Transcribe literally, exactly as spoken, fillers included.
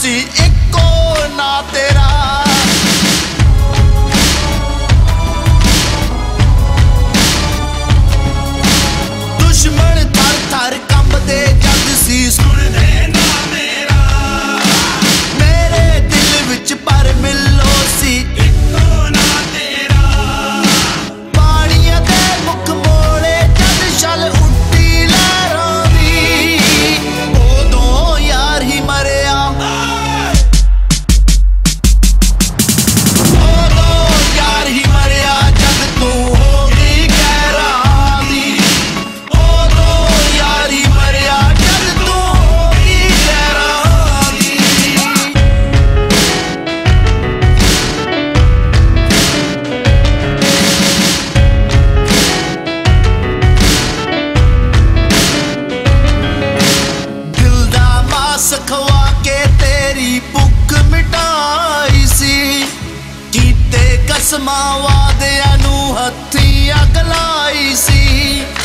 सी eco ना तेरा। दुश्मन थर थर कंबदे जद सी सुनदे ना मेरा। मेरे दिल विच पर मिलो सी इको ना तेरा। पानिया दे मुख मोड़े जद छल उड्डी लहरां दी, उदों यार ही मरिया। उदों यार ही मरिया जद तू हो गई गैरां दी। उदों यार ही मरिया जद तू हो गई गैरां दी। दिल दा मास खवा के तेरी भुख मिटाई सी, कीते कसमां वादियां नूं हत्थी अग लाई सी।